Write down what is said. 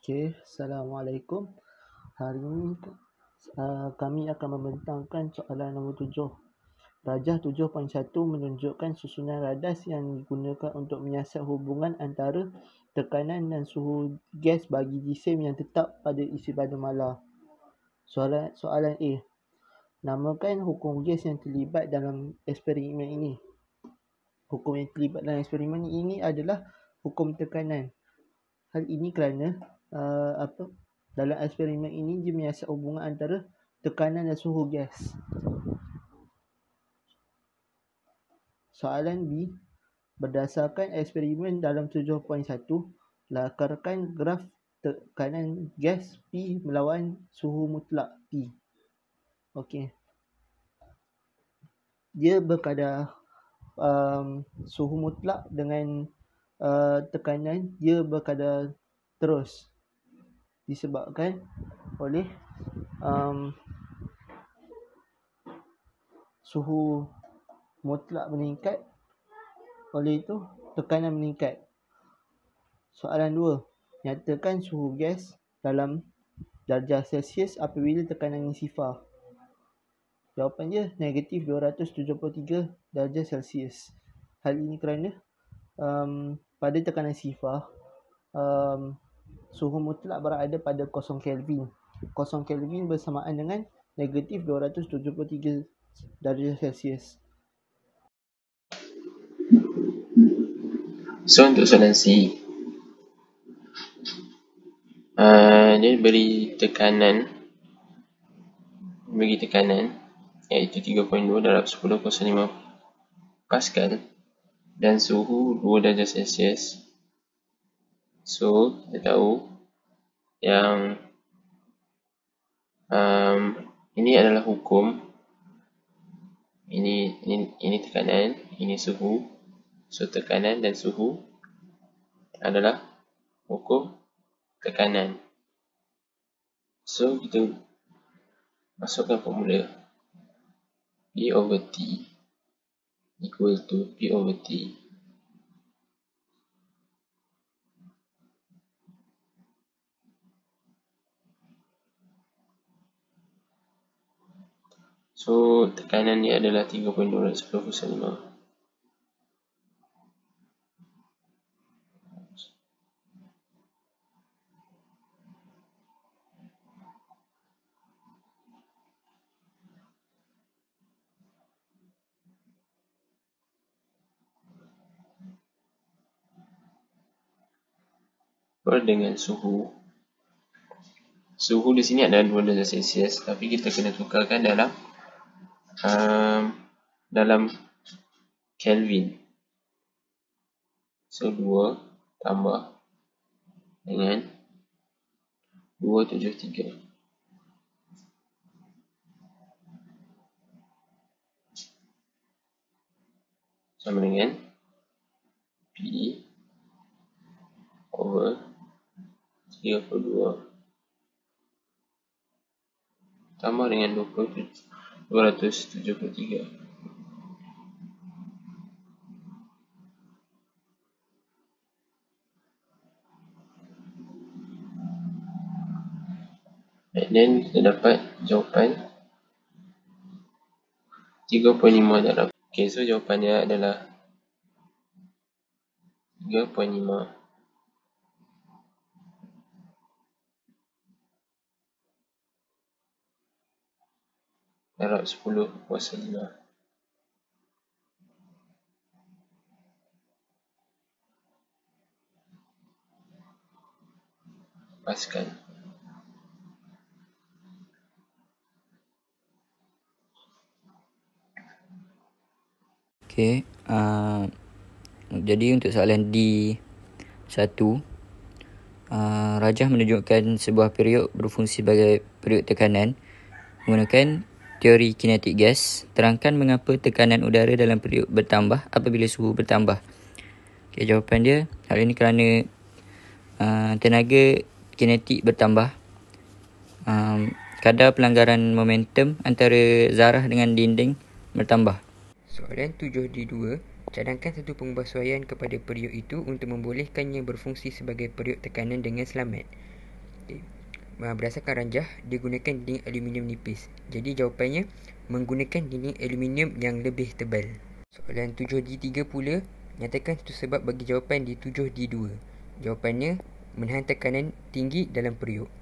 Okey, Assalamualaikum. Hari ini kami akan membentangkan soalan nombor 7. Rajah 7.1 menunjukkan susunan radas yang digunakan untuk menyiasat hubungan antara tekanan dan suhu gas bagi jisim yang tetap pada isi pada mala. Soalan A. Namakan hukum gas yang terlibat dalam eksperimen ini. Hukum yang terlibat dalam eksperimen ini adalah hukum tekanan. Hal ini kerana dalam eksperimen ini dia menyiasat hubungan antara tekanan dan suhu gas. Soalan B. Berdasarkan eksperimen dalam 7.1, lakarkan graf tekanan gas P melawan suhu mutlak P. Okey. Dia berkadar suhu mutlak dengan tekanan dia berkadar terus disebabkan oleh suhu mutlak meningkat, oleh itu tekanan meningkat. Soalan 2. Nyatakan suhu gas dalam darjah Celsius apabila tekanan sifar. Jawapan dia negatif 273 darjah Celsius. Hal ini kerana pada tekanan sifar suhu mutlak berada pada 0 Kelvin. 0 Kelvin bersamaan dengan negatif 273 darjah Celsius. So untuk soalan C, dia bagi tekanan iaitu 3.2 darab 10 Pascal dan suhu 2 darjah Celsius. So kita tahu yang ini adalah hukum, ini tekanan, ini suhu. So tekanan dan suhu adalah hukum tekanan. So kita masukkan formula P over T equal to P over T so tekanan ni adalah 3.2 darab 10 per dengan suhu. Suhu di sini adalah 2 darjah Celsius, tapi kita kena tukarkan dalam Kelvin. So 2 tambah dengan 273 sama dengan P over 32 tambah dengan 273. And then kita dapat jawapan 3.5 darab. Okay, so jawapannya adalah 3.5 darab 10 kuasa 5 Pascal. Okey, jadi untuk soalan D1, rajah menunjukkan sebuah period berfungsi sebagai period tekanan menggunakan teori kinetik gas. Terangkan mengapa tekanan udara dalam period bertambah apabila suhu bertambah. Okey, jawapan dia, hal ini kerana tenaga kinetik bertambah. Kadar pelanggaran momentum antara zarah dengan dinding bertambah. Soalan 7D2, cadangkan satu pengubahsuaian kepada period itu untuk membolehkannya berfungsi sebagai period tekanan dengan selamat. kutip. Berdasarkan ranjah, dia gunakan dinding aluminium nipis. Jadi jawapannya menggunakan dinding aluminium yang lebih tebal. Soalan 7D3 pula, nyatakan satu sebab bagi jawapan di 7D2. Jawapannya, menahan tekanan tinggi dalam periuk.